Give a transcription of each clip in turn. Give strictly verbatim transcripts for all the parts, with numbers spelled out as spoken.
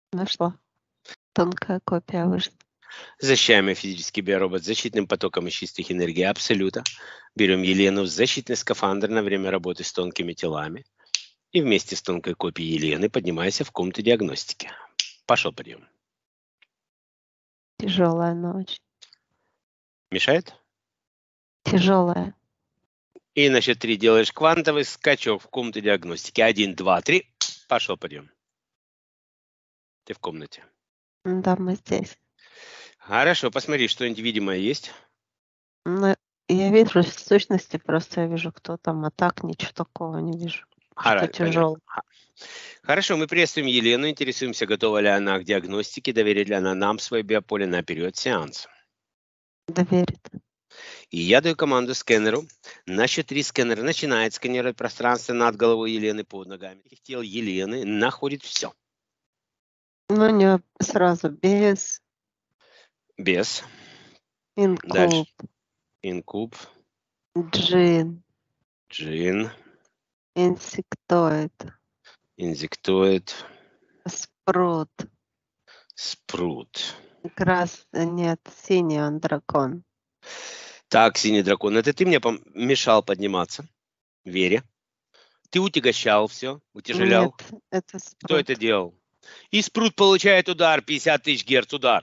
Нашла. Тонкая копия вышла. Защищаемый физический биоробот с защитным потоком из чистых энергий Абсолюта. Берем Елену в защитный скафандр на время работы с тонкими телами. И вместе с тонкой копией Елены поднимайся в комнату диагностики. Пошел подъем. Тяжелая ночь. Мешает? Тяжелая. И на счет три делаешь квантовый скачок в комнату диагностики. Один, два, три. Пошел подъем. Ты в комнате. Да, мы здесь. Хорошо, посмотри, что-нибудь видимое есть? Ну, я вижу в сущности, просто я вижу, кто там, а так ничего такого не вижу. Что Понятно. тяжелое. Хорошо, мы приветствуем Елену, интересуемся, готова ли она к диагностике, доверит ли она нам свое биополе на период сеанса. Доверит. И я даю команду скэнеру. На счет три скэнер начинает сканировать пространство над головой Елены, под ногами. Тел Елены находит все. Ну, не сразу без. Без. Инкуб. Дальше. Инкуб. Джин. Джин. Инсектоид. Инсектоид. Спрут. Спрут. Крас... Нет, синий он дракон. Так, синий дракон, это ты мне помешал подниматься, Вере. Ты утягощал все, утяжелял. Нет, это спрут. Кто это делал? И спрут получает удар, пятьдесят тысяч герц удар.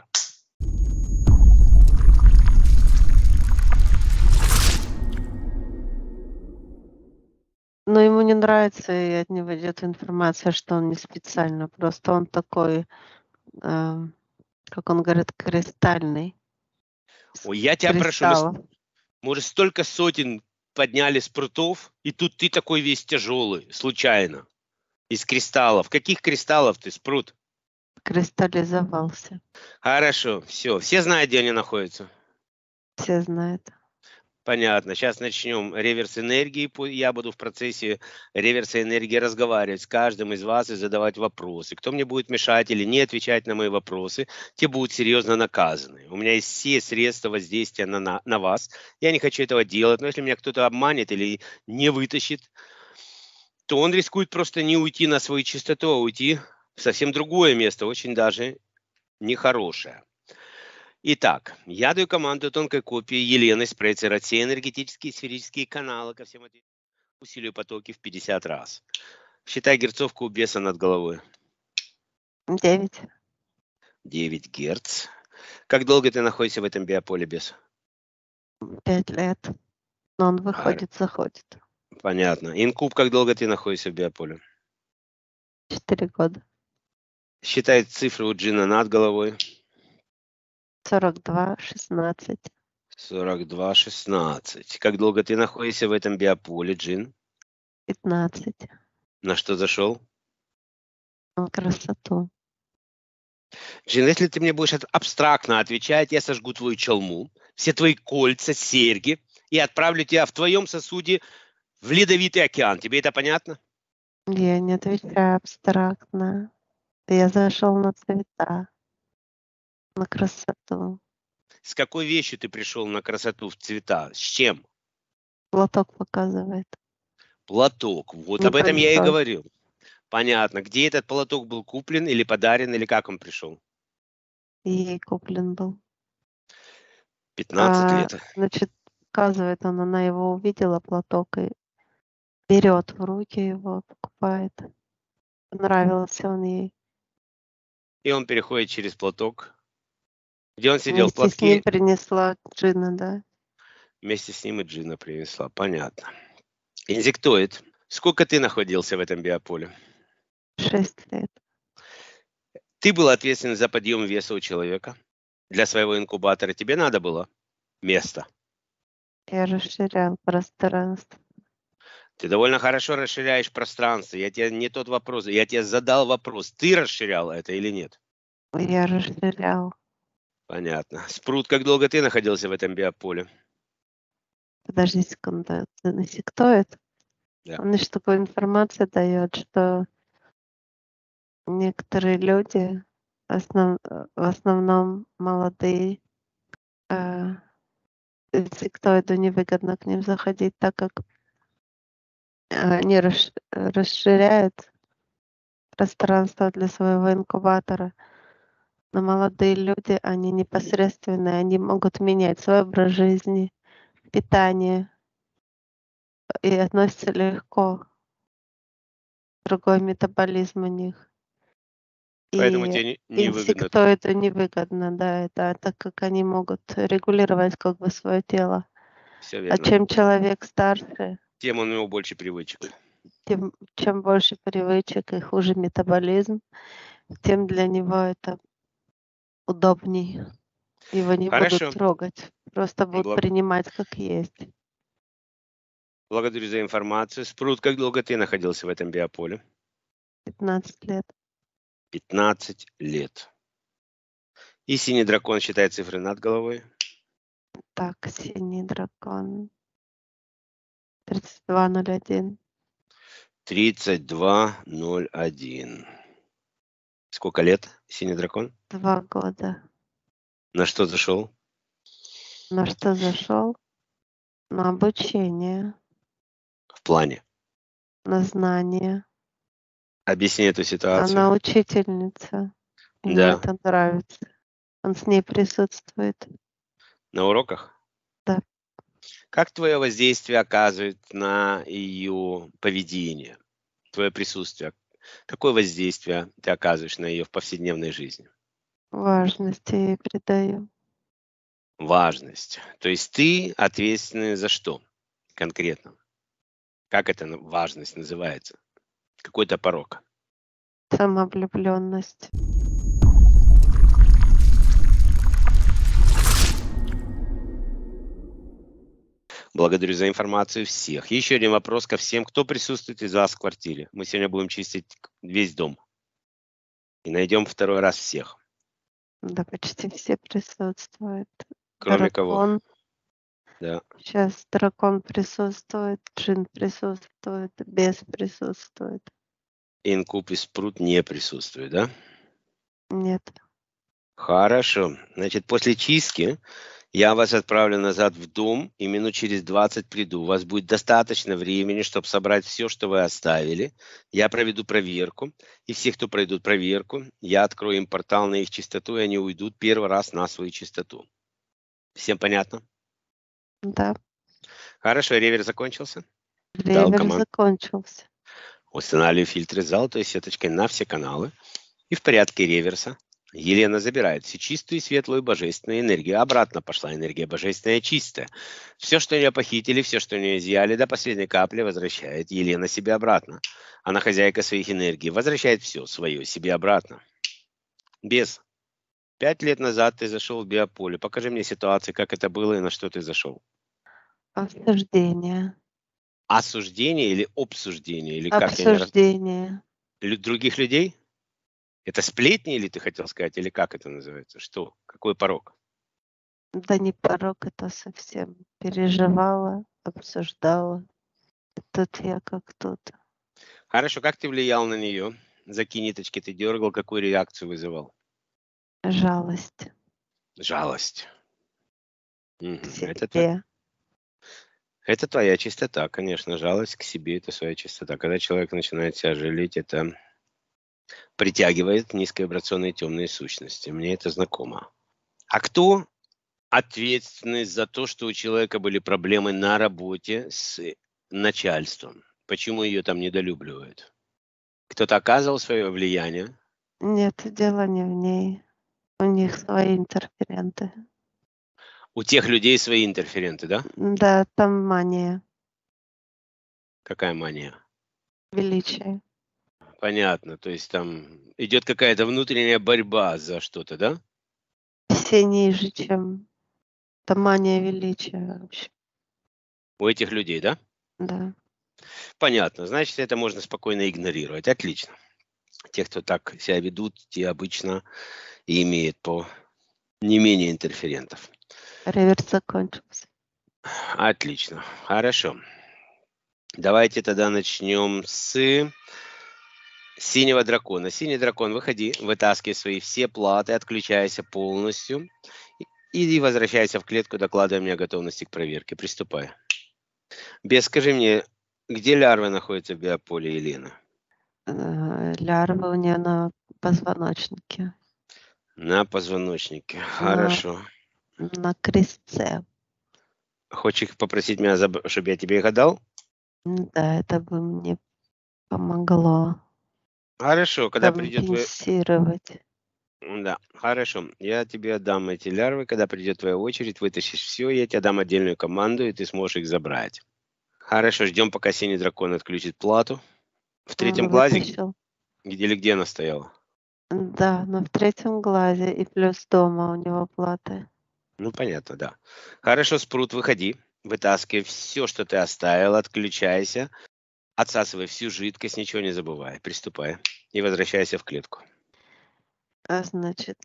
Но ему не нравится, и от него идет информация, что он не специально. Просто он такой, э, как он говорит, кристальный. Ой, я тебя Кристаллов. прошу, мы, мы уже столько сотен подняли спрутов, и тут ты такой весь тяжелый, случайно, из кристаллов. Каких кристаллов ты, спрут? Кристаллизовался. Хорошо, все. Все знают, где они находятся? Все знают. Понятно. Сейчас начнем реверс энергии. Я буду в процессе реверса энергии разговаривать с каждым из вас и задавать вопросы. Кто мне будет мешать или не отвечать на мои вопросы, те будут серьезно наказаны. У меня есть все средства воздействия на, на, на вас. Я не хочу этого делать, но если меня кто-то обманет или не вытащит, то он рискует просто не уйти на свою чистоту, а уйти в совсем другое место, очень даже нехорошее. Итак, я даю команду тонкой копии Елены спроецировать все энергетические сферические каналы ко всем этим, усилию потоки в пятьдесят раз. Считай герцовку у беса над головой. Девять. девять герц. Как долго ты находишься в этом биополе, бес? Пять лет. Но он выходит, А, заходит. понятно. Инкуб, как долго ты находишься в биополе? Четыре года. Считай цифры у джина над головой. Сорок два, шестнадцать. сорок два, шестнадцать. Как долго ты находишься в этом биополе, джин? Пятнадцать. На что зашел? На красоту. Джин, если ты мне будешь абстрактно отвечать, я сожгу твою челму, все твои кольца, серьги и отправлю тебя в твоем сосуде в ледовитый океан. Тебе это понятно? Я не отвечаю абстрактно. Я зашел на цвета, на красоту. С какой вещью ты пришел на красоту в цвета? С чем? Платок показывает. Платок. Вот об этом я и Небольшой. говорил. Понятно. Где этот платок был куплен или подарен, или как он пришел? Ей куплен был. пятнадцать А, лет. значит, показывает он, она его увидела, платок, и берет в руки его, покупает. Понравился он ей. И он переходит через платок. Где он сидел? В Вместе с ним платке? принесла джина, да. Вместе с ним и джина принесла. Понятно. Инсектоид. Сколько ты находился в этом биополе? Шесть лет. Ты был ответственен за подъем веса у человека. Для своего инкубатора тебе надо было место. Я расширял пространство. Ты довольно хорошо расширяешь пространство. Я тебе не тот вопрос. Я тебе задал вопрос. Ты расширял это или нет? Я расширял. Понятно. Спрут, как долго ты находился в этом биополе? Подожди секунду. Это инсектоид? Да. Он еще такую информацию дает, что некоторые люди, в, основ... в основном молодые, э, инсектоиду невыгодно к ним заходить, так как они расш... расширяют пространство для своего инкубатора. Но молодые люди, они непосредственные, они могут менять свой образ жизни, питание и относятся легко. Другой метаболизм у них. Поэтому И тебе не- невыгодно. инсектоиду невыгодно, да, это так как они могут регулировать как бы свое тело. Все А верно. чем человек старше, Тем у него больше привычек. тем чем больше привычек и хуже метаболизм, тем для него это удобней. Его не Хорошо. будут трогать, просто будут Бла- принимать как есть. Благодарю за информацию. Спрут, как долго ты находился в этом биополе? пятнадцать лет. пятнадцать лет. И синий дракон считает цифры над головой. Так, синий дракон. тридцать два ноль один. тридцать два ноль один. Сколько лет синий дракон? Два года. На что зашел? На что зашел? На обучение, В плане. на знание. Объясни эту ситуацию. Она учительница. Ему Да. это нравится. Он с ней присутствует. На уроках? Да. Как твое воздействие оказывает на ее поведение? Твое присутствие. Какое воздействие ты оказываешь на ее в повседневной жизни? Важность я ей придаю. Важность. То есть ты ответственный за что конкретно? Как эта на- важность называется? Какой-то порог. Самовлюбленность. Благодарю за информацию всех. Еще один вопрос ко всем, кто присутствует из вас в квартире. Мы сегодня будем чистить весь дом. И найдем второй раз всех. Да, почти все присутствуют. Кроме кого? Дракон. Да. Сейчас дракон присутствует, джин присутствует, бес присутствует. Инкуб и спрут не присутствуют, да? Нет. Хорошо. Значит, после чистки я вас отправлю назад в дом и минут через двадцать приду. У вас будет достаточно времени, чтобы собрать все, что вы оставили. Я проведу проверку. И все, кто пройдут проверку, я открою им портал на их чистоту, и они уйдут первый раз на свою чистоту. Всем понятно? Да. Хорошо, ревер закончился. Дал Ревер команду. закончился. Устанавливаю фильтры с золотой сеточкой на все каналы. И в порядке реверса Елена забирает всю чистую, светлую, божественную энергию. Обратно пошла энергия божественная, чистая. Все, что у нее похитили, все, что у нее изъяли, до последней капли возвращает Елена себе обратно. Она хозяйка своих энергий. Возвращает все свое себе обратно. Без. Пять лет назад ты зашел в биополе. Покажи мне ситуацию, как это было и на что ты зашел. Обсуждение. Осуждение или обсуждение? Или как? Я не раз... Обсуждение. Лю- Других людей? Это сплетни, или ты хотел сказать, или как это называется? Что? Какой порог? Да не порог, это совсем. Переживала, обсуждала. Тут я как тут. Хорошо, как ты влиял на нее? За какие ниточки ты дергал, какую реакцию вызывал? Жалость Жалость. к Мгм. Это, тво- себе. это твоя чистота, конечно. Жалость к себе – это своя чистота. Когда человек начинает себя жалеть, это притягивает низковибрационные темные сущности. Мне это знакомо. А кто ответственный за то, что у человека были проблемы на работе с начальством? Почему ее там недолюбливают? Кто-то оказывал свое влияние? Нет, дело не в ней. У них свои интерференты. У тех людей свои интерференты, да? Да, там мания, Какая мания? величие. Понятно. То есть там идет какая-то внутренняя борьба за что-то, да? Все ниже, чем это мания величия вообще. У этих людей, да? Да. Понятно. Значит, это можно спокойно игнорировать. Отлично. Те, кто так себя ведут, те обычно и имеют по не менее интерферентов. Реверс закончился. Отлично. Хорошо. Давайте тогда начнем с синего дракона. Синий дракон, выходи, вытаскивай свои все платы, отключайся полностью и возвращайся в клетку, докладывай мне о готовности к проверке. Приступай. Бес, скажи мне, где лярвы находятся в биополе, Елена? Э, лярва у нее на позвоночнике. На позвоночнике. На, Хорошо. на крестце. Хочешь попросить меня, чтобы я тебе их отдал? Да, это бы мне помогло Хорошо, когда придет твой... компенсировать. Да, хорошо. Я тебе отдам эти лярвы, когда придет твоя очередь, вытащишь все, я тебе дам отдельную команду, и ты сможешь их забрать. Хорошо, ждем, пока синий дракон отключит плату. В третьем Он глазе, вытащил. где или где она стояла? Да, но в третьем глазе и плюс дома у него платы. Ну, понятно, да. Хорошо, Спрут, выходи. Вытаскивай все, что ты оставил, отключайся. Отсасывай всю жидкость, ничего не забывай. Приступай. И возвращайся в клетку. А значит,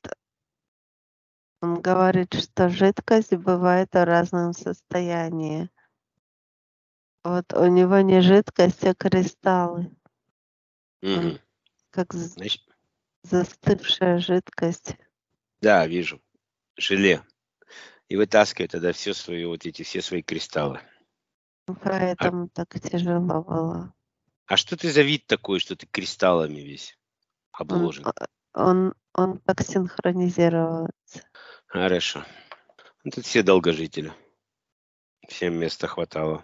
он говорит, что жидкость бывает в разном состоянии. Вот у него не жидкость, а кристаллы. Он Угу. как з- Значит, застывшая жидкость. да, вижу. Желе. И вытаскивай тогда все свои, вот эти все свои кристаллы. А, Поэтому так тяжело было. а что ты за вид такой, что ты кристаллами весь Он, обложен? э, он, он так синхронизировался. Хорошо. Ну, тут все долгожители. Всем места хватало.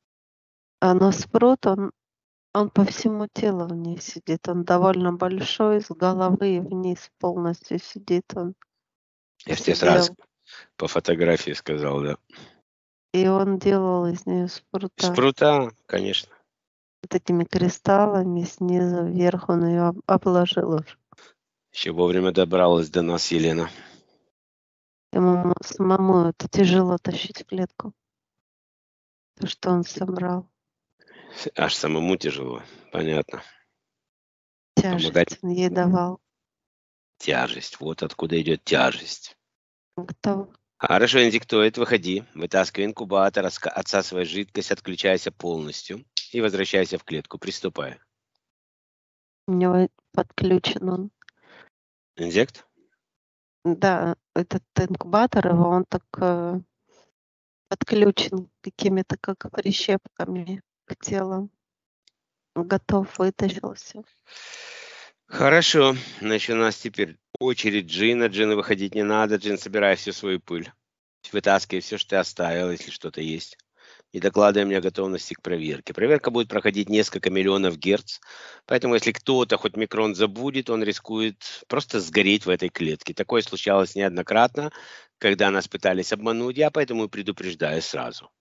А но спрут, он, он по всему телу вниз сидит. Он довольно большой, с головы вниз полностью сидит. Он Я же тебе сразу сидел. по фотографии сказал, да. И он делал из нее спрута. Спрута, конечно. Вот этими кристаллами снизу вверх он ее обложил уже. Еще вовремя добралась до нас Елена. Ему самому это тяжело тащить в клетку. То, что он собрал. Аж самому тяжело. Понятно. Помогать. Тяжесть он ей давал. Тяжесть. Вот откуда идет тяжесть. Кто? Хорошо, индиктоид, выходи. Вытаскивай инкубатор, отска- отсасывай жидкость, отключайся полностью и возвращайся в клетку. Приступай. У него подключен он. Инъект? Да, этот инкубатор его, он так э, подключен какими-то как прищепками к телу. Готов, вытащился. Хорошо. Значит, у нас теперь очередь Джина. Джина выходить не надо. Джин, собирай всю свою пыль. Вытаскивай все, что ты оставил, если что-то есть. И докладывай мне о готовности к проверке. Проверка будет проходить несколько миллионов герц. Поэтому, если кто-то хоть микрон забудет, он рискует просто сгореть в этой клетке. Такое случалось неоднократно, когда нас пытались обмануть. Я поэтому и предупреждаю сразу.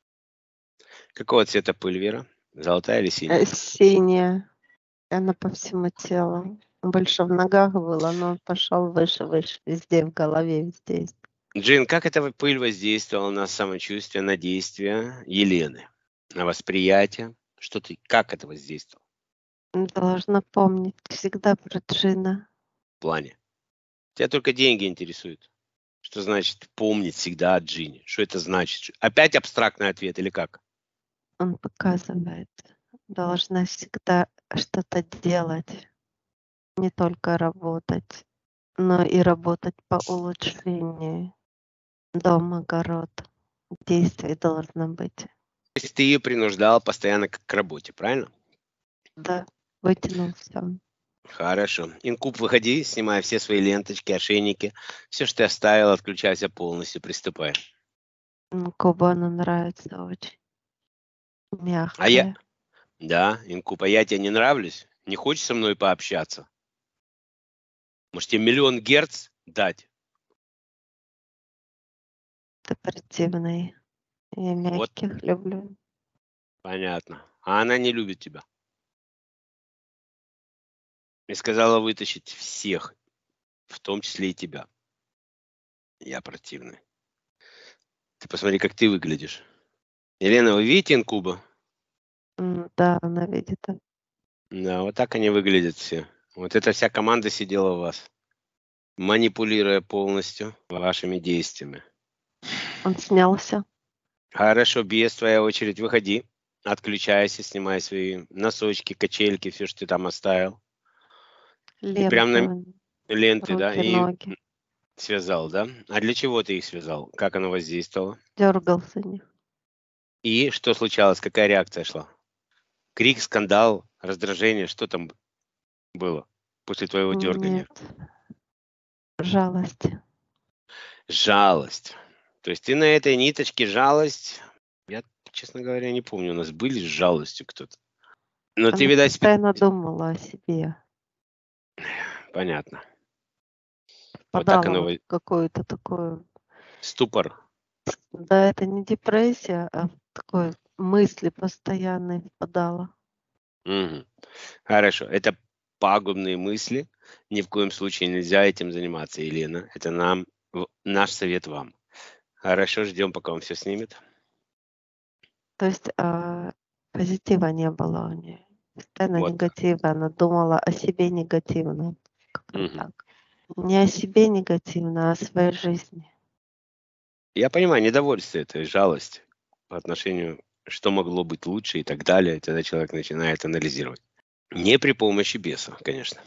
Какого цвета пыль, Вера? Золотая или Э, синяя? Синяя. Она по всему телу. Больше в ногах было, но он пошел выше, выше, везде, в голове, везде. есть. Джин, как эта пыль воздействовала на самочувствие, на действия Елены? На восприятие? Что ты, как это воздействовало Должна помнить всегда про Джина. в плане? Тебя только деньги интересуют. Что значит помнить всегда о Джине? Что это значит? Опять абстрактный ответ или как? Он показывает. Должна всегда что-то делать. Не только работать, но и работать по улучшению. Дом, огород. Действий должно быть. То есть ты ее принуждал постоянно к к работе, правильно? Да, вытянул все. Хорошо. Инкуб, выходи, снимай все свои ленточки, ошейники. Все, что ты оставил, отключайся полностью, приступай. Кубану нравится очень. А я... Мягкая. Да, Инкуб, а я тебе не нравлюсь? Не хочешь со мной пообщаться? Может, тебе миллион герц дать? Ты противный. Я Вот, мягких люблю. понятно. А она не любит тебя. И сказала вытащить всех, в том числе и тебя. Я противный. Ты посмотри, как ты выглядишь. Елена, вы видите инкуба? М, Да, она видит. это. Да, вот так они выглядят все. Вот эта вся команда сидела у вас, манипулируя полностью вашими действиями. Он снялся. Хорошо, Бес, твоя очередь, выходи. Отключайся, снимай свои носочки, качельки, все, что ты там оставил. И прям на Ленты, ленты, да, руки, и ноги. связал, да? А для чего ты их связал? Как оно воздействовало? Дергался в них. И что случалось? Какая реакция шла? Крик, скандал, Раздражение, что там б- было после твоего дергания? Нет, жалость. Жалость. То есть ты на этой ниточке жалость. Я, честно говоря, не помню, у нас были с жалостью кто-то. Но ты, Она видать, спе- постоянно думала о себе, понятно. Вот так впадала оно, вот во- в какую-то такую. ступор. Да, это не депрессия, а в такой мысли постоянной впадала. Мгм. Хорошо. Это пагубные мысли. Ни в коем случае нельзя этим заниматься, Елена. Это нам, в- наш совет вам. Хорошо, ждем, пока он все снимет. То есть а, позитива не было у нее. Постоянно Вот как. негатива. Она думала о себе негативно. Как-то Мгм. так. Не о себе негативно, а о своей жизни. Я понимаю, недовольство это, жалость по отношению, что могло быть лучше и так далее. И тогда человек начинает анализировать. Не при помощи беса, конечно.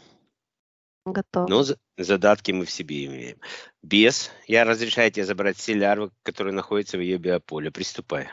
Но Готова. за- задатки мы в себе имеем. Бес, я разрешаю тебе забрать все лярвы, которые находятся в ее биополе. Приступай.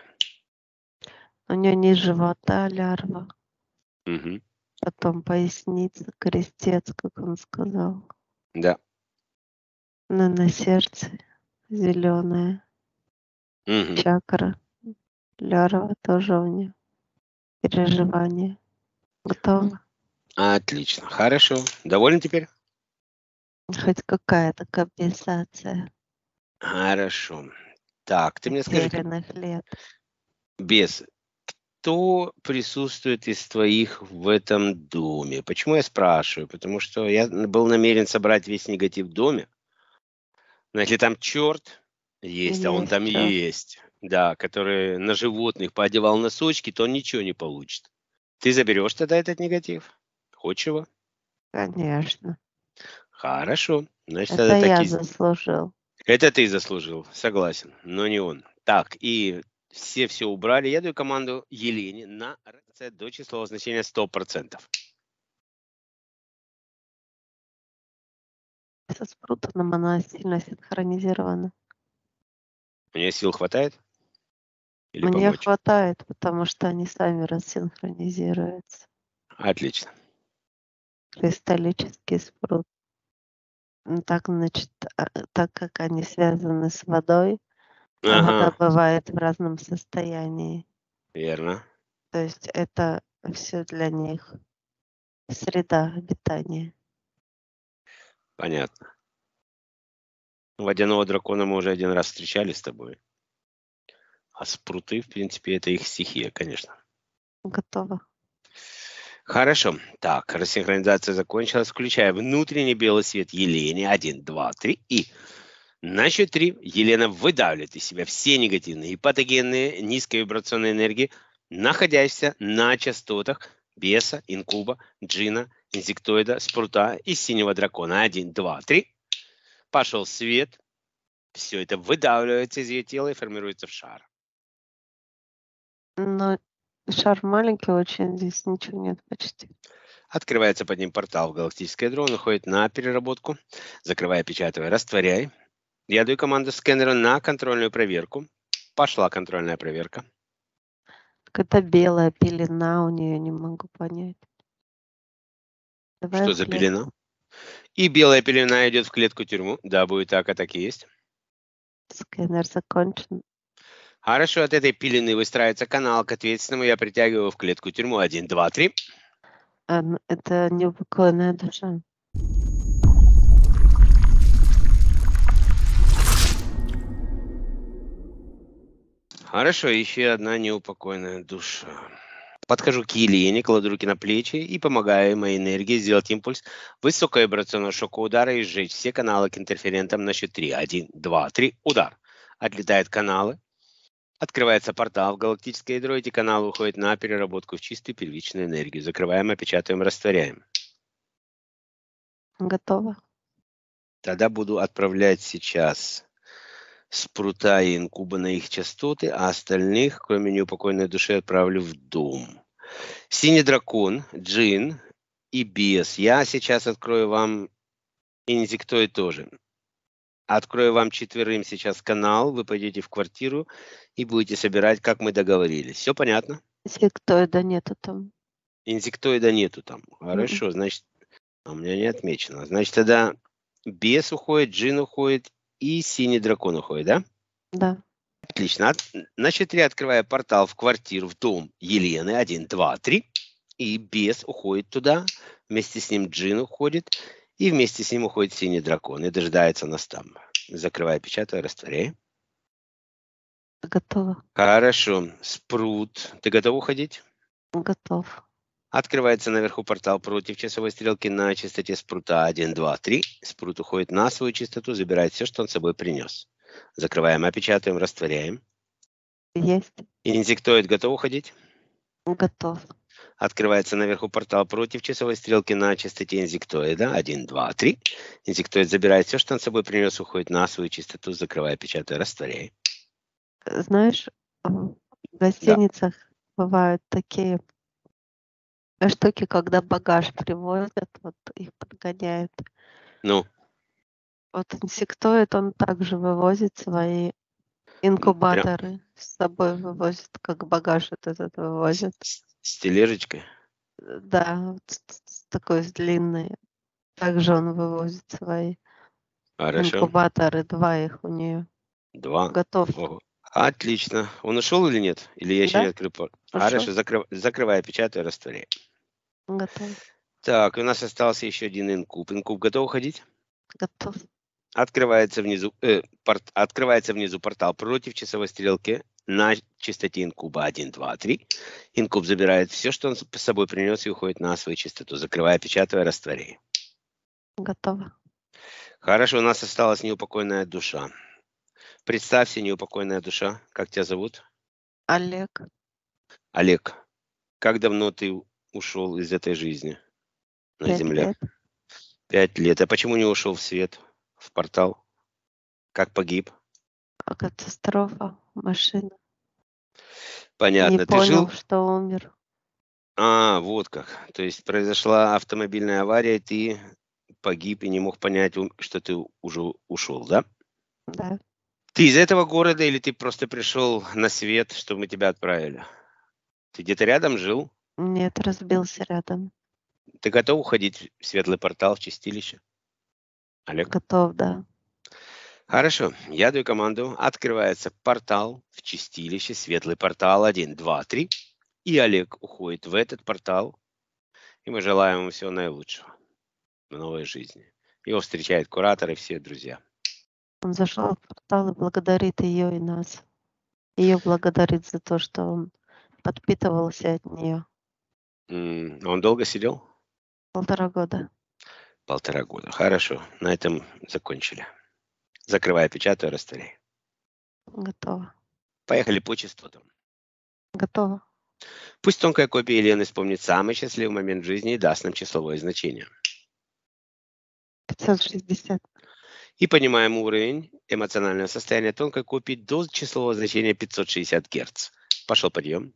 У нее низ живота лярва, Мгм. потом поясница, крестец, как он сказал. Да. Ну, на сердце зеленая Мгм. чакра. Лярва тоже у нее. Переживание. Готова? Отлично. Хорошо. Доволен теперь? Хоть какая-то компенсация Хорошо. Так, ты мне скажи, как потерянных лет. бес, кто присутствует из твоих в этом доме? Почему я спрашиваю? Потому что я н- был намерен собрать весь негатив в доме. Но если там черт есть, а он Есть там черт, есть, да, который на животных поодевал носочки, то он ничего не получит. Ты заберешь тогда этот негатив? Хочешь его? конечно. Хорошо. Значит, Это тогда так я и... з- заслужил. Это ты заслужил, согласен, но не он. Так, и все все убрали. Я даю команду Елене на рц до числового значения сто процентов. Со Спрутаном она сильно синхронизирована. У нее сил хватает? Или Мне помочь? хватает, потому что они сами рассинхронизируются. Отлично. Кристаллический спрут. Ну, так, значит, а, так как они связаны с водой, а Ага, вода бывает в разном состоянии. верно. То есть это все для них среда обитания. Понятно. Водяного дракона мы уже один раз встречали с тобой. А спруты, в принципе, это их стихия, конечно. Готово. Хорошо. Так, рассинхронизация закончилась. Включая внутренний белый свет Елене. Один, два, три. И на счет три Елена выдавливает из себя все негативные и патогенные низковибрационные энергии, находящиеся на частотах беса, инкуба, джина, инсектоида, спрута и синего дракона. Один, два, три. Пошел свет. Все это выдавливается из ее тела и формируется в шар. Но шар маленький очень, здесь ничего нет почти. Открывается под ним портал в галактическое ядро, он уходит на переработку. Закрывай, печатывай, растворяй. Я даю команду скэнера на контрольную проверку. Пошла контрольная проверка. Какая-то белая пелена у нее, не могу понять. Давай Что в за клетку. пелена? И белая пелена идет в клетку тюрьму. Да, будет так, а так и есть. Сканер закончен. Хорошо, от этой пелены выстраивается канал к ответственному. Я притягиваю его в клетку тюрьму. Один, два, три. А, ну, это неупокоенная душа. Хорошо, еще одна неупокойная душа. Подхожу к Елене, кладу руки на плечи и помогаю моей энергии сделать импульс высоковибрационного шокового удара и сжечь все каналы к интерферентам на счет три. Один, два, три. Удар. Отлетают каналы. Открывается портал в галактическое ядро. Эти каналы уходят на переработку в чистую первичную энергию. Закрываем, опечатываем, растворяем. Готово. Тогда буду отправлять сейчас спрута и инкуба на их частоты, а остальных, кроме неупокойной души, отправлю в дом. Синий дракон, джин и бес. Я сейчас открою вам инсектоид тоже. Открою вам четверым сейчас канал, вы пойдете в квартиру и будете собирать, как мы договорились. Все понятно? Инсектоида нету там. Инсектоида нету там. М-м. Хорошо, значит, а у меня не отмечено. Значит, тогда бес уходит, джин уходит и синий дракон уходит, да? Да. Отлично. От- На счет три открываю портал в квартиру, в дом Елены. Один, два, три. И бес уходит туда. Вместе с ним джин уходит. И вместе с ним уходит синий дракон. И дожидается нас там. Закрываю, печатаю, растворяю. Готово. Хорошо. Спрут. Ты готов уходить? Готов. Открывается наверху портал против часовой стрелки на частоте спрута один, два, три. Спрут уходит на свою частоту, забирает все, что он с собой принес. Закрываем, опечатаем, растворяем. Есть. Инсектоид готов уходить? Готов. Открывается наверху портал против часовой стрелки на частоте инсектоида один, два, три. Инсектоид забирает все, что он с собой принес, уходит на свою частоту, закрывая, печатая, растворяй. Знаешь, в Да. гостиницах бывают такие штуки, когда багаж привозят, вот их подгоняют. Ну, Вот инсектоид, он также вывозит свои м, прям инкубаторы, с собой вывозит, как багаж вот этот с, вывозит. с- с тележечкой. Э, Да, вот с- с- такой с длинной. Также он вывозит свои Хорошо. инкубаторы, два их у нее. Два. Готов. Ого. Отлично. Он ушел или нет? Или я еще не Да? открыл порт? Ушел? Хорошо, закрыв... закрываю, печатаю, растворяю. Готов. Так, у нас остался еще один инкуб. Инкуб готов уходить? Готов. Открывается внизу, э, порт- открывается внизу портал против часовой стрелки на частоте инкуба один, два, три. Инкуб забирает все, что он с с собой принес, и уходит на свою частоту, закрывая, печатая, растворяя. Готово. Хорошо, у нас осталась неупокоенная душа. Представься, неупокоенная душа. Как тебя зовут? Олег. Олег. Как давно ты у- ушел из этой жизни на Пять Земле? лет. Пять лет. А почему не ушел в свет, в портал? Как погиб? А катастрофа. Машина. Не Понятно. Ты понял, жил? что умер. А, вот как. То есть произошла автомобильная авария, ты погиб и не мог понять, ум- что ты уже ушел, да? Да. Ты из этого города или ты просто пришел на свет, чтобы мы тебя отправили? Ты где-то рядом жил? Нет, разбился рядом. Ты готов уходить в светлый портал, в чистилище? Олег? Готов, да. Хорошо, я даю команду. Открывается портал в чистилище, светлый портал один, два, три. И Олег уходит в этот портал. И мы желаем ему всего наилучшего в новой жизни. Его встречают кураторы и все друзья. Он зашел в портал и благодарит ее и нас. Ее благодарит за то, что он подпитывался от нее. М, а Он долго сидел? Полтора года. Полтора года. Хорошо, на этом закончили. Закрывай, печатаю, растворяй. Готово. Поехали по частотам. Готово. Пусть тонкая копия Елены вспомнит самый счастливый момент в жизни и даст нам числовое значение. пятьсот шестьдесят. И поднимаем уровень эмоционального состояния тонкой копии до числового значения пятьсот шестьдесят Гц. Пошел подъем.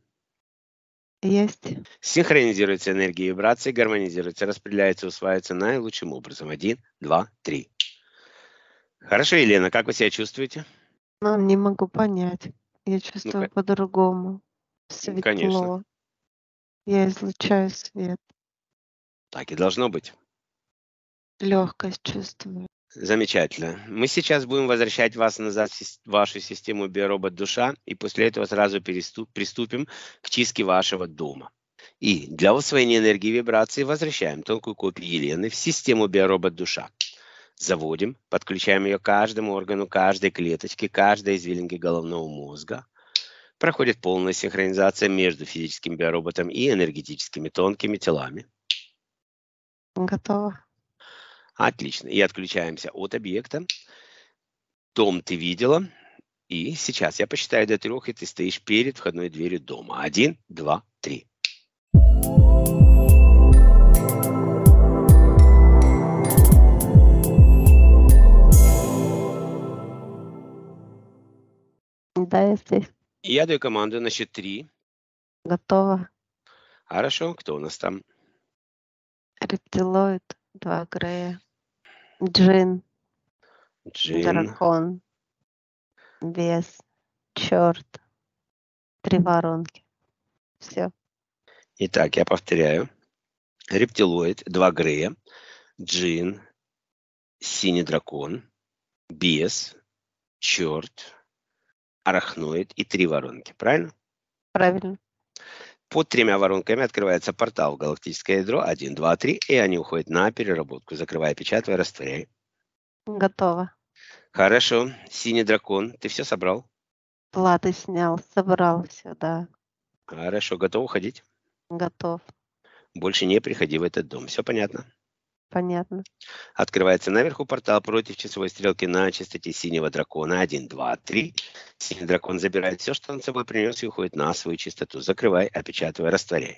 Есть. Синхронизируется энергия и вибрации, гармонизируется, распределяется, усваивается наилучшим образом. Один, два, три. Хорошо, Елена, как вы себя чувствуете? Но не могу понять. Я Ну, чувствую ко- по-другому. конечно, Светло. Я излучаю свет. так и должно быть. Легкость чувствую. Замечательно. Мы сейчас будем возвращать вас назад в сис- вашу систему биоробот-душа, и после этого сразу переступ- приступим к чистке вашего дома. И для усвоения энергии и вибрации возвращаем тонкую копию Елены в систему биоробот-душа. Заводим, подключаем ее к каждому органу, каждой клеточке, каждой извилинке головного мозга. Проходит полная синхронизация между физическим биороботом и энергетическими тонкими телами. Готово. Отлично. И отключаемся от объекта. Дом ты видела. И сейчас я посчитаю до трех, и ты стоишь перед входной дверью дома. Один, два, три. Да, я здесь. И я даю команду на счет три. Готово. Хорошо, кто у нас там? Рептилоид, два Грея, Джин, Джин. дракон, бес, черт, три воронки. Все. Итак, я повторяю. Рептилоид, два Грея, Джин, Синий дракон, Бес, Черт, Арахноид и три воронки. Правильно? Правильно. Под тремя воронками открывается портал в галактическое ядро один, два, три, и они уходят на переработку. Закрывай, печатай, растворяй. Готово. Хорошо. Синий дракон, ты все собрал? Платы снял, собрал все, да. Хорошо. Готов уходить? Готов. Больше не приходи в этот дом. Все понятно? Понятно. Открывается наверху портал против часовой стрелки на частоте синего дракона один, два, три. Синий дракон забирает все, что он с собой принес, и уходит на свою частоту. Закрывай, опечатывай, растворяй.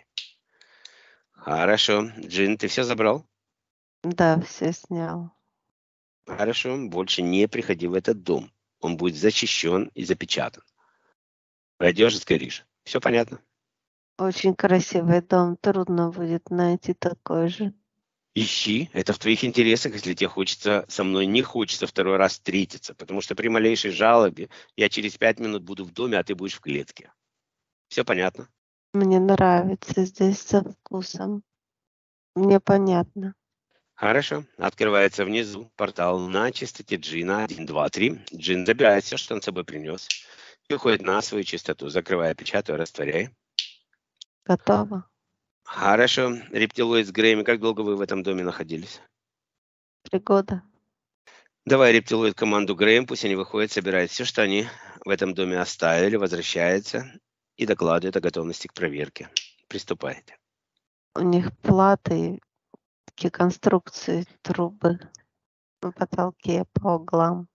Хорошо. Джин, ты все забрал? Да, все снял. Хорошо. Больше не приходи в этот дом. Он будет защищен и запечатан. Пойдешь и сгоришь. Все понятно? Очень красивый дом. Трудно будет найти такой же. Ищи. Это в твоих интересах, если тебе хочется со мной, не хочется второй раз встретиться. Потому что при малейшей жалобе я через пять минут буду в доме, а ты будешь в клетке. Все понятно? Мне нравится здесь со вкусом. Мне понятно. Хорошо. Открывается внизу портал на частоте Джина один, два, три. Джин забирает все, что он с собой принес, и уходит на свою частоту. Закрывай, печатай, растворяй. Готово. Хорошо. Рептилоид с Греями, как долго вы в этом доме находились? Три года. Давай рептилоид команду Грэем, пусть они выходят, собирают все, что они в этом доме оставили, возвращаются и докладывают о готовности к проверке. Приступайте. У них платы, такие конструкции, трубы на потолке, по углам.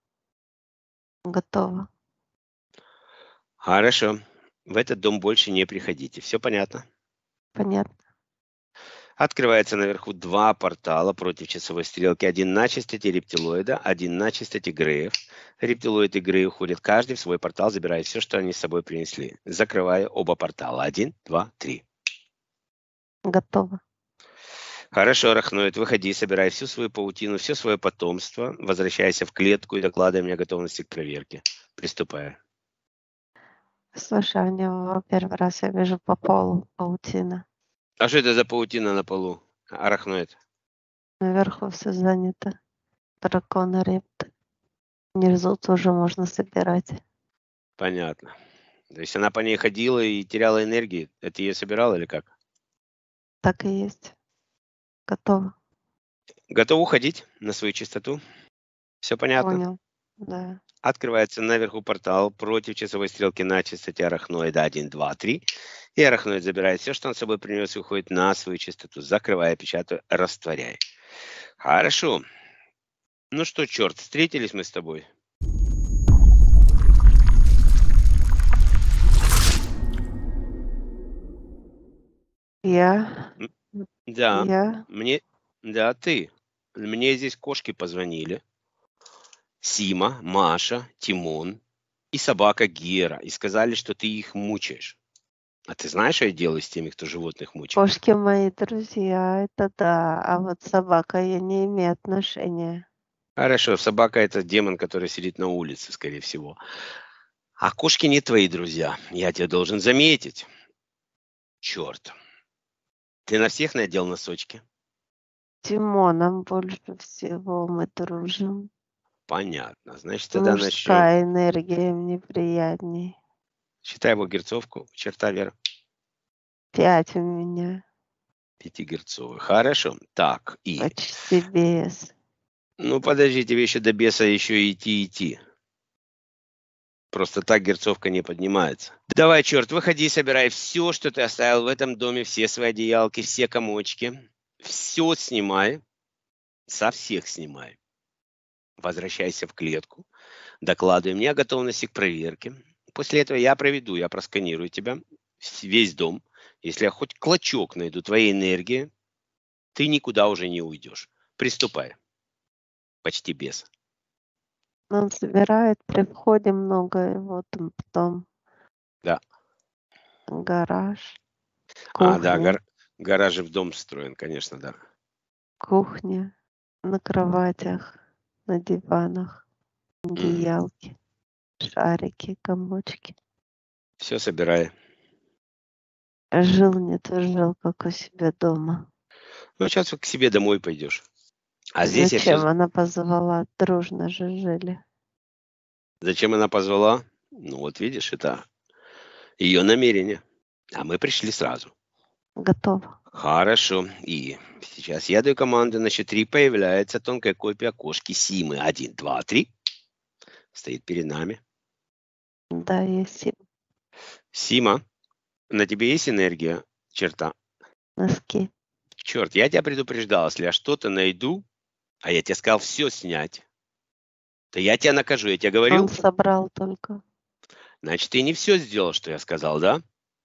Готово. Хорошо. В этот дом больше не приходите. Все понятно? Понятно. Открывается наверху два портала против часовой стрелки. Один на частоте рептилоида, один на частоте Греев. Рептилоид и Грей уходят каждый в свой портал, забирая все, что они с собой принесли. Закрывая оба портала. Один, два, три. Готово. Хорошо, Арахноид, выходи, собирай всю свою паутину, все свое потомство, возвращайся в клетку и докладывай мне о готовности к проверке. Приступай. Слушай, у него первый раз я вижу по полу паутина. А что это за паутина на полу, Арахноид? Наверху все занято. Драконы, репты. Внизу тоже можно собирать. Понятно. То есть она по ней ходила и теряла энергии. Это ее собирал или как? Так и есть. Готово. Готов уходить на свою чистоту? Все понятно? Понял. Да. Открывается наверху портал против часовой стрелки на частоте Арахноида один, два, три. И Арахноид забирает все, что он с собой принес, и уходит на свою частоту. Закрывая, печатаю, растворяй. Хорошо. Ну что, черт, встретились мы с тобой. Я. Да, Я. мне, да, ты. Мне здесь кошки позвонили. Сима, Маша, Тимон и собака Гера. И сказали, что ты их мучаешь. А ты знаешь, что я делаю с теми, кто животных мучает? Кошки мои друзья, это да. А вот собака, я не имею отношения. Хорошо, собака это демон, который сидит на улице, скорее всего. А кошки не твои друзья. Я тебя должен заметить. Черт. Ты на всех надел носочки? Тимоном больше всего мы дружим. Понятно. Значит, тогда начнем. Мужская энергия мне приятней. Считай его герцовку. Черта, Вера. Пять у меня. Пятигерцовый. Хорошо. Так, и... Почти без. Ну, подожди, тебе еще до беса еще идти, идти. Просто так герцовка не поднимается. Давай, черт, выходи, собирай все, что ты оставил в этом доме, все свои одеялки, все комочки. Все снимай. Со всех снимай. Возвращайся в клетку. Докладывай мне о готовности к проверке. После этого я проведу, я просканирую тебя, весь дом. Если я хоть клочок найду твоей энергии, ты никуда уже не уйдешь. Приступай. Почти без. Он собирает при входе много, вот он потом. Да. Гараж. А, да, Кухня. гар... гараж в дом встроен, конечно, да. Кухня. На кроватях, на диванах, одеялки, шарики, комочки. Все собирай. Жил, не то жил, как у себя дома. Ну, сейчас к себе домой пойдешь. А здесь я Зачем все... она позвала? Дружно же жили. Зачем она позвала? Ну, вот видишь, это ее намерение. А мы пришли сразу. Готово. Хорошо. И сейчас я даю команду. На счет три появляется тонкая копия кошки Симы. Один, два, три. Стоит перед нами. Да, есть и Сима, на тебе есть энергия? Черта. носки. Черт, я тебя предупреждал, если я что-то найду, а я тебе сказал все снять, то я тебя накажу. Я тебе говорил? Он собрал только. Значит, ты не все сделал, что я сказал, да?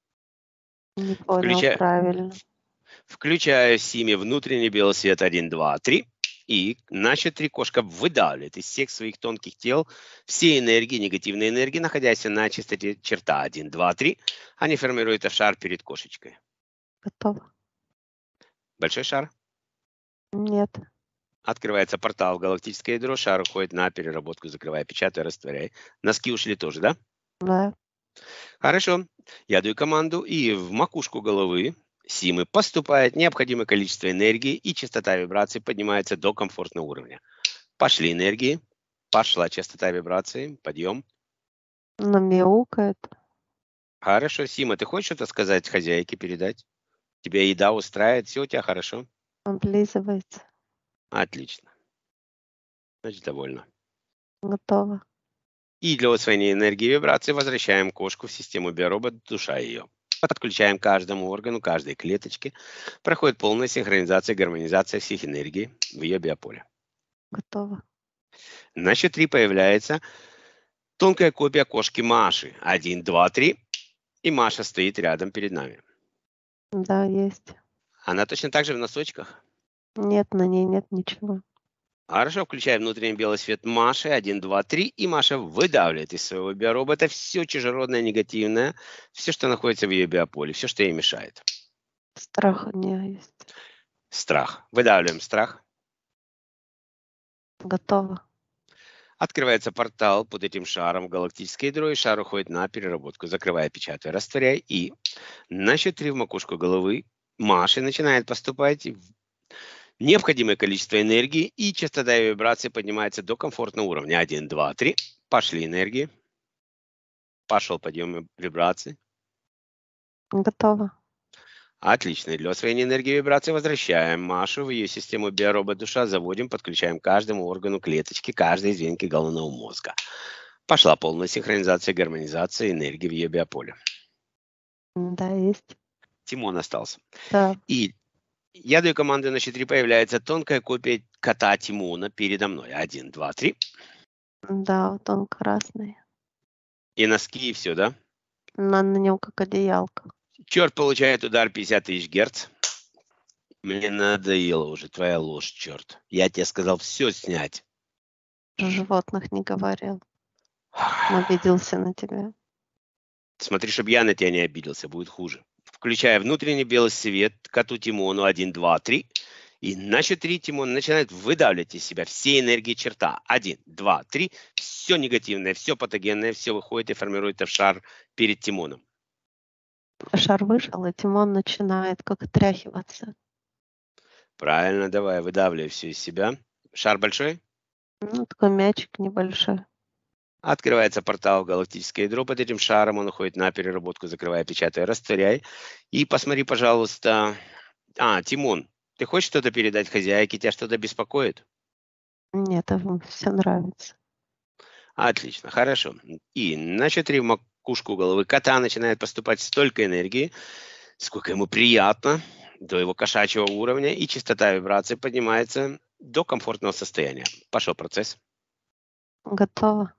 Не понял Включаю, правильно. включаю Симе внутренний белый свет. Один, два, три. И на счет три кошка выдавливает из всех своих тонких тел все энергии, негативные энергии, находясь на частоте черта. Один, два, три. Они формируют шар перед кошечкой. Готово. Большой шар. Нет. Открывается портал в галактическое ядро, шар уходит на переработку, закрывая, печатай, растворяй. Носки ушли тоже, да? Да. Хорошо. Я даю команду, и в макушку головы Симы поступает необходимое количество энергии, и частота вибраций поднимается до комфортного уровня. Пошли энергии. Пошла частота вибраций. Подъем. Но мяукает. Хорошо. Сима, ты хочешь что-то сказать хозяйке, передать? Тебя еда устраивает? Все у тебя хорошо? Облизывается. Отлично. Значит, довольна. Готово. И для усвоения энергии и вибрации возвращаем кошку в систему биоробот, душа ее. Подключаем каждому органу, каждой клеточке. Проходит полная синхронизация, гармонизация всех энергий в ее биополе. Готово. На счет три появляется тонкая копия кошки Маши. Один, два, три. И Маша стоит рядом перед нами. Да, есть. Она точно так же в носочках? Нет, на ней нет ничего. Хорошо, включаем внутренний белый свет Маши. Один, два, три. И Маша выдавливает из своего биоробота все чужеродное, негативное, все, что находится в ее биополе, все, что ей мешает. Страх у нее есть. Страх. Выдавливаем страх. Готово. Открывается портал под этим шаром в галактическое ядро, и шар уходит на переработку. Закрывая, печатай, растворяй. И на счет три в макушку головы Маши начинает поступать необходимое количество энергии, и частота и вибрации поднимается до комфортного уровня. Один, два, три. Пошли энергии. Пошел подъем вибраций. Готово. Отлично. Для освоения энергии и вибрации возвращаем Машу в ее систему биоробот-душа, заводим, подключаем каждому органу клеточки, каждой звенке головного мозга. Пошла полная синхронизация, гармонизация энергии в ее биополе. Да, есть. Тимон остался. Да. И я даю команду на счет три, появляется тонкая копия кота Тимона передо мной. Один, два, три. Да, вот он красный. И носки, и все, да? На, на нем как одеялка. Черт получает удар пятьдесят тысяч герц. Мне надоело уже твоя ложь, черт. Я тебе сказал все снять. Животных не говорил. Обиделся на тебя. Смотри, чтобы я на тебя не обиделся, будет хуже. Включая внутренний белый свет коту Тимону. Один, два, три. И на счет три Тимон начинает выдавливать из себя все энергии черта. Один, два, три. Все негативное, все патогенное, все выходит и формирует в шар перед Тимоном. Шар вышел, и Тимон начинает как отряхиваться. Правильно, давай, выдавливай все из себя. Шар большой? Ну, такой мячик небольшой. Открывается портал в галактическое ядро. Под этим шаром он уходит на переработку, закрывая, печатай, растворяй. И посмотри, пожалуйста. А, Тимон, ты хочешь что-то передать хозяйке? Тебя что-то беспокоит? Нет, ему все нравится. Отлично, хорошо. И на счет три в макушку головы кота начинает поступать столько энергии, сколько ему приятно, до его кошачьего уровня, и частота вибрации поднимается до комфортного состояния. Пошел процесс. Готово.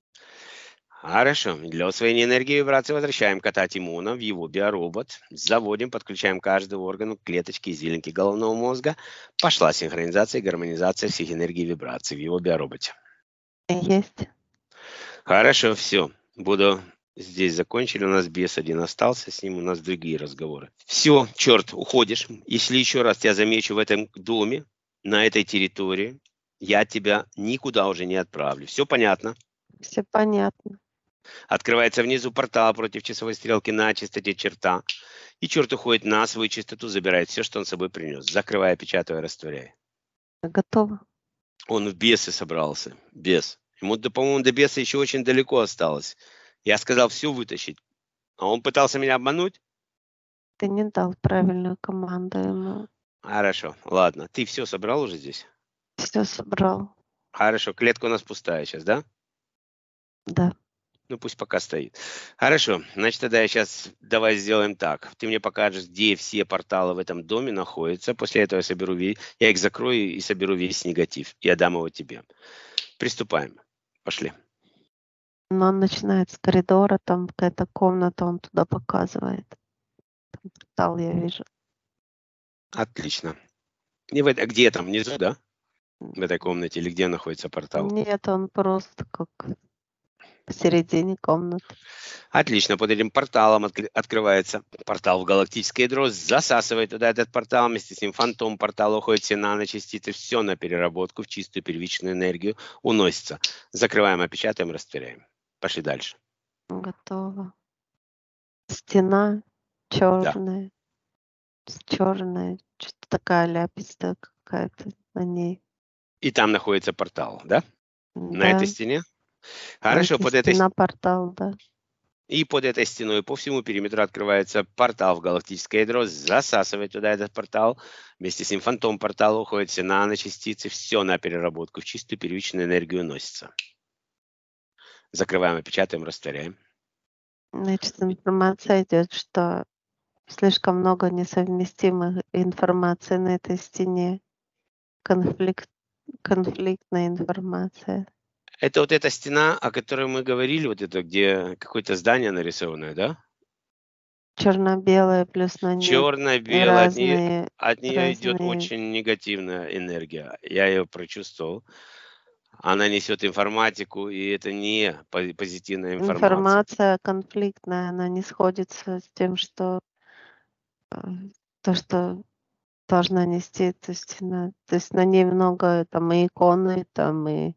Хорошо. Для усвоения энергии и вибрации возвращаем кота Тимона в его биоробот. Заводим, подключаем каждый орган, клеточки, извилинки головного мозга. Пошла синхронизация и гармонизация всех энергий и вибраций в его биороботе. Есть. Хорошо, все. Буду здесь закончили. У нас бес один остался, с ним у нас другие разговоры. Все, черт, уходишь. Если еще раз тебя замечу в этом доме, на этой территории, я тебя никуда уже не отправлю. Все понятно? Все понятно. Открывается внизу портал против часовой стрелки на частоте черта. И черт уходит на свою чистоту, забирает все, что он с собой принес. Закрывая, печатая, растворяя. Готово. Он в бесы собрался. Бес. Ему, да, по-моему, до беса еще очень далеко осталось. Я сказал все вытащить. А он пытался меня обмануть? Ты не дал правильную команду ему. Хорошо, ладно. Ты все собрал уже здесь? Все собрал. Хорошо, клетка у нас пустая сейчас, да? Да. Ну, пусть пока стоит. Хорошо, значит, тогда я сейчас давай сделаем так. Ты мне покажешь, где все порталы в этом доме находятся. После этого я соберу весь, я их закрою и соберу весь негатив. И отдам его тебе. Приступаем. Пошли. Но он начинает с коридора, там какая-то комната, он туда показывает. Там портал я вижу. Отлично. И в это, где там, внизу, да? В этой комнате или где находится портал? Нет, он просто как посередине комнаты. Отлично, под этим порталом откры- открывается портал в галактическое ядро, засасывает туда этот портал, вместе с ним фантом портала уходит все наночастицы, все на переработку в чистую первичную энергию уносится. Закрываем, опечатаем, растворяем. Пошли дальше. Готово. Стена черная, черная, что-то такая ляпистая какая-то на ней. И там находится портал, да? На Да, этой стене? Хорошо, под этой стена портал, да. И под этой стеной по всему периметру открывается портал в галактическое ядро, засасывает туда этот портал. Вместе с ним фантом портала уходят все наночастицы, все на переработку в чистую первичную энергию носится. Закрываем, опечатаем, растворяем. Значит, информация идет, что слишком много несовместимых информации на этой стене. Конфликт, конфликтная информация. Это вот эта стена, о которой мы говорили, вот это, где какое-то здание нарисованное, да? Черно-белое, плюс на ней Черно-белое, от нее, разные, от нее идет разные очень негативная энергия. Я ее прочувствовал. Она несет информатику, и это не пози- позитивная информация. информация конфликтная, она не сходится с тем, что э, то, что должна нести, то есть, на, то есть на ней много там и иконы, там и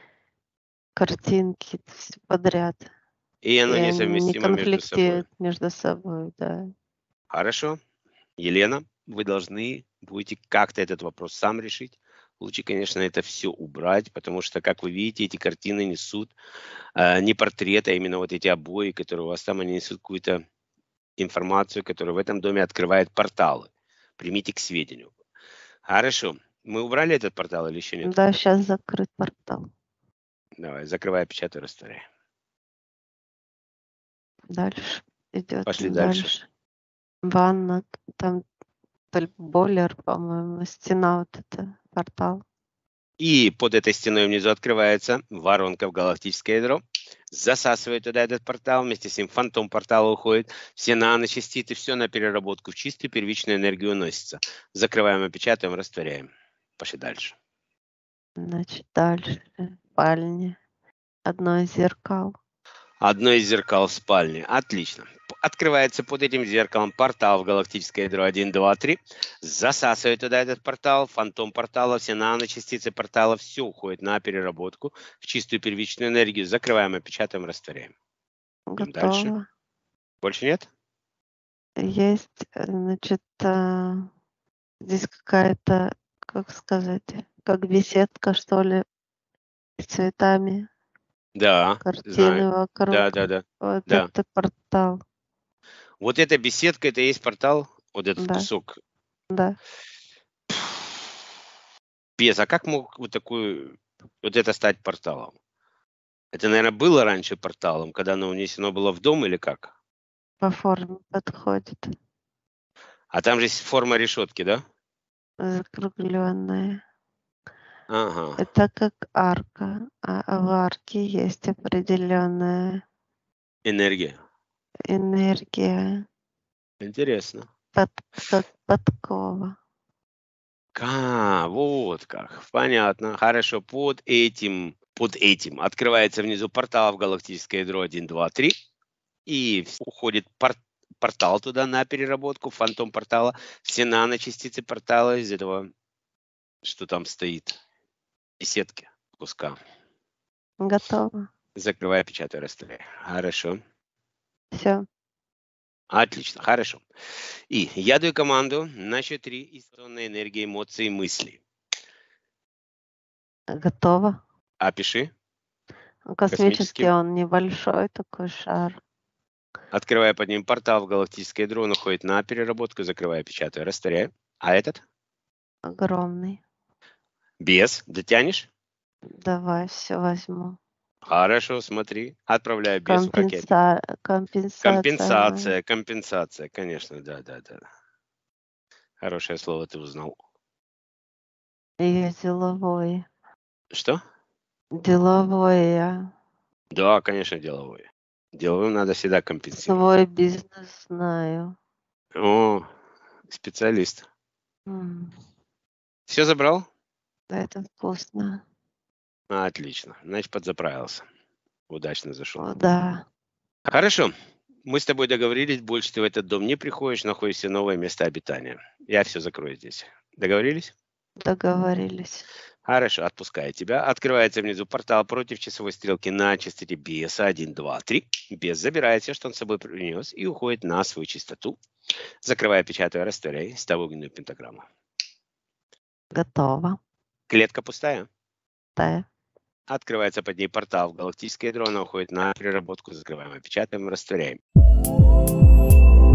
картинки, всё подряд. И И оно они не несовместимо между собой. конфликтуют между собой, да. Хорошо. Елена, вы должны будете как-то этот вопрос сам решить. Лучше, конечно, это все убрать, потому что, как вы видите, эти картины несут э, не портреты, а именно вот эти обои, которые у вас там, они несут какую-то информацию, которая в этом доме открывает порталы. Примите к сведению. Хорошо. Мы убрали этот портал или еще нет? Да, сейчас закрыт портал. Давай, закрывай, печатай, растворяй. Дальше идет Пошли дальше. дальше. Ванна, там только бойлер, по-моему, стена вот эта, портал. И под этой стеной внизу открывается воронка в галактическое ядро. Засасывает туда этот портал, вместе с ним фантом портала уходит. Все наночастицы, все на переработку в чистую первичную энергию уносится. Закрываем, опечатаем, растворяем. Пошли дальше. Значит, дальше. Спальня. Одно из зеркал. Одно из зеркал в спальне. Отлично. П- Открывается под этим зеркалом портал в галактическое ядро один, два, три. Засасывает туда этот портал, фантом портала, все наночастицы портала, все уходит на переработку в чистую первичную энергию. Закрываем, опечатаем, растворяем. Идем дальше. Готово. Больше нет? Есть, э, значит, а, здесь какая-то, как сказать, как беседка, что ли, с цветами, Да, знаю. картины вокруг. Да, да, да. Вот Да. это портал. Вот эта беседка, это и есть портал, вот этот Да, кусок. да. Без, а как мог вот такой, вот это стать порталом? Это, наверное, было раньше порталом, когда оно унесено было в дом или как? По форме подходит. А там же есть форма решетки, да? Закругленная. Ага, Это как арка, а в арке есть определенная энергия. энергия, Интересно. под, как подкова. А, вот как. Понятно. Хорошо. Под этим, под этим открывается внизу портал в галактическое ядро один, два, три. И в- уходит пор- портал туда на переработку, фантом портала. Все наночастицы портала из этого, что там стоит, и сетки куска. Готово. Закрывай, печатай, растворяй. Хорошо. Все. Отлично, хорошо. И я даю команду на счет три информационной энергии, эмоции, мысли. Готово. Опиши. Космический, Космический. он небольшой такой шар. Открывая под ним портал в галактическое ядро, он уходит на переработку, закрывая, печатаю, растворяю. А этот? Огромный. Без. Дотянешь? Давай, все возьму. Хорошо, смотри. Отправляю без в пакет. Компенса... Компенсация. моя. Компенсация, компенсация, конечно, да, да, да. Хорошее слово ты узнал. Я деловой. Что? Деловой я. Да, конечно, деловой. Деловым надо всегда компенсировать. Свой бизнес знаю. О, специалист. М, Все забрал? Это вкусно. Отлично. Значит, подзаправился. Удачно зашел. О, да. Хорошо. Мы с тобой договорились, больше ты в этот дом не приходишь, находишься новое место обитания. Я все закрою здесь. Договорились? Договорились. Хорошо, отпускаю тебя. Открывается внизу портал против часовой стрелки на частоте беса один, два, три. Бес забирает все, что он с собой принес, и уходит на свою частоту. Закрывая, печатаю, растворяй, ставь огненную пентаграмму. Готово. Клетка пустая. Да. Открывается под ней портал в галактическое ядро, она уходит на переработку, закрываем, печатаем, растворяем.